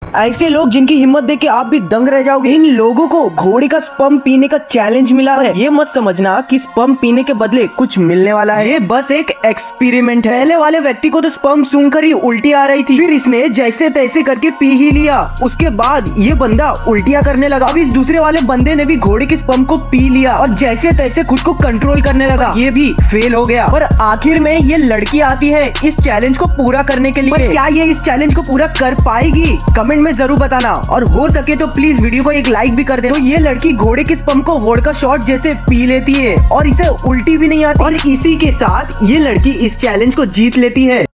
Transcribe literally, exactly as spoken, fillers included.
ऐसे लोग जिनकी हिम्मत देख के आप भी दंग रह जाओगे। इन लोगों को घोड़े का स्पर्म पीने का चैलेंज मिला है। ये मत समझना कि स्पर्म पीने के बदले कुछ मिलने वाला है, ये बस एक एक्सपेरिमेंट है। पहले वाले व्यक्ति को तो स्पर्म सूंघकर ही उल्टी आ रही थी, फिर इसने जैसे तैसे करके पी ही लिया। उसके बाद ये बंदा उल्टियाँ करने लगा। अब इस दूसरे वाले बंदे ने भी घोड़े के स्पर्म को पी लिया और जैसे तैसे खुद को कंट्रोल करने लगा। ये भी फेल हो गया। पर आखिर में ये लड़की आती है इस चैलेंज को पूरा करने के लिए। पर क्या ये इस चैलेंज को पूरा कर पाएगी? कमेंट में जरूर बताना, और हो सके तो प्लीज वीडियो को एक लाइक भी कर दे। तो ये लड़की घोड़े के स्पर्म को वोडका शॉट जैसे पी लेती है और इसे उल्टी भी नहीं आती, और इसी के साथ ये लड़की इस चैलेंज को जीत लेती है।